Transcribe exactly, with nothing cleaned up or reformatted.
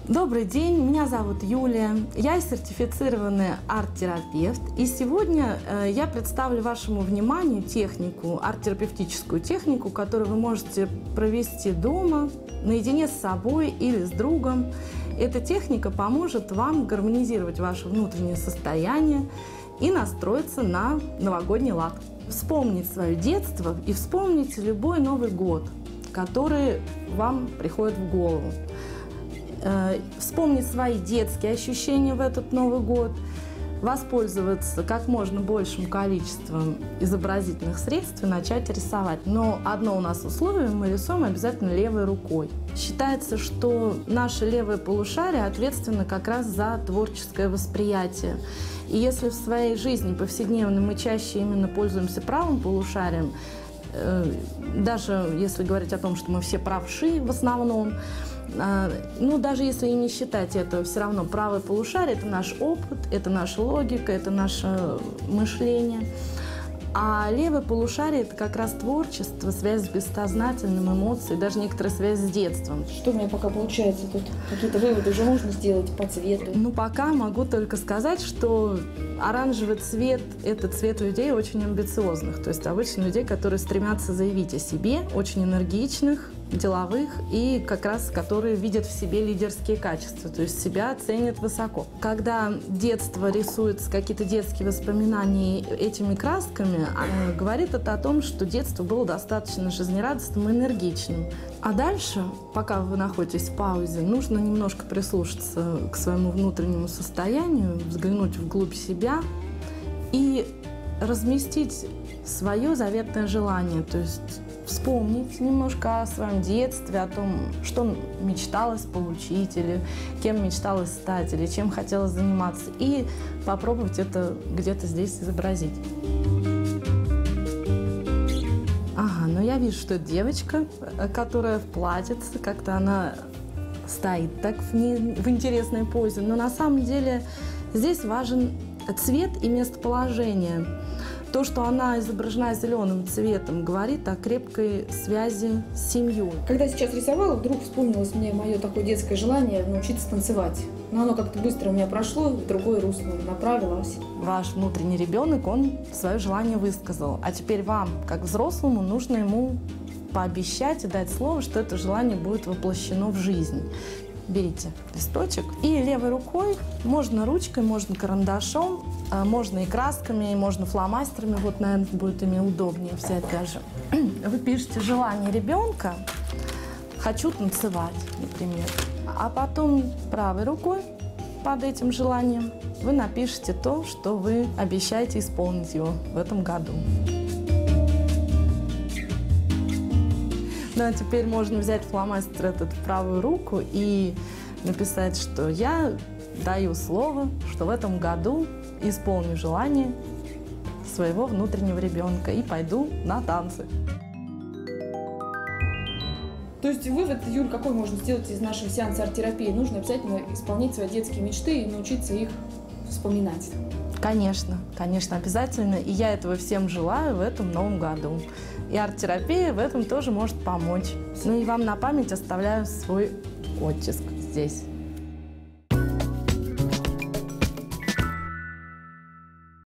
Добрый день, меня зовут Юлия, я сертифицированный арт-терапевт, и сегодня э, я представлю вашему вниманию технику, арт-терапевтическую технику, которую вы можете провести дома, наедине с собой или с другом. Эта техника поможет вам гармонизировать ваше внутреннее состояние и настроиться на новогодний лад. Вспомнить свое детство и вспомнить любой Новый год, который вам приходит в голову. Вспомнить свои детские ощущения в этот Новый год, воспользоваться как можно большим количеством изобразительных средств и начать рисовать. Но одно у нас условие – мы рисуем обязательно левой рукой. Считается, что наше левое полушарие ответственно как раз за творческое восприятие. И если в своей жизни повседневно мы чаще именно пользуемся правым полушарием, даже если говорить о том, что мы все правши в основном, ну, даже если и не считать этого, все равно правое полушарие – это наш опыт, это наша логика, это наше мышление. А левое полушарие – это как раз творчество, связь с бессознательным, эмоции, даже некоторая связь с детством. Что у меня пока получается тут? Какие-то выводы уже можно сделать по цвету? Ну, пока могу только сказать, что оранжевый цвет – это цвет людей очень амбициозных. То есть обычно людей, которые стремятся заявить о себе, очень энергичных, деловых и как раз которые видят в себе лидерские качества, то есть себя ценят высоко. Когда детство рисуется, какие-то детские воспоминания этими красками, говорит это о том, что детство было достаточно жизнерадостным и энергичным. А дальше, пока вы находитесь в паузе, нужно немножко прислушаться к своему внутреннему состоянию, взглянуть вглубь себя и разместить свое заветное желание, то есть вспомнить немножко о своем детстве, о том, что мечталось получить, или кем мечталось стать, или чем хотелось заниматься, и попробовать это где-то здесь изобразить. Ага, ну я вижу, что это девочка, которая в платьице, как-то она стоит так в, не, в интересной позе, но на самом деле здесь важен цвет и местоположение. То, что она изображена зеленым цветом, говорит о крепкой связи с семьей. Когда сейчас рисовала, вдруг вспомнилось мне мое такое детское желание научиться танцевать. Но оно как-то быстро у меня прошло, в другое русло направилось. Ваш внутренний ребенок, он свое желание высказал. А теперь вам, как взрослому, нужно ему пообещать и дать слово, что это желание будет воплощено в жизнь. Берите листочек и левой рукой, можно ручкой, можно карандашом, можно и красками, можно фломастерами, вот, наверное, будет ими удобнее взять даже. Вы пишете желание ребенка, хочу танцевать, например, а потом правой рукой под этим желанием вы напишите то, что вы обещаете исполнить его в этом году. Ну, а теперь можно взять фломастер этот в правую руку и написать, что я даю слово, что в этом году исполню желание своего внутреннего ребенка и пойду на танцы. То есть вывод, Юль, какой можно сделать из нашего сеанса арт-терапии? Нужно обязательно исполнять свои детские мечты и научиться их вспоминать. Конечно, конечно, обязательно. И я этого всем желаю в этом новом году. И арт-терапия в этом тоже может помочь. Ну и вам на память оставляю свой оттиск здесь.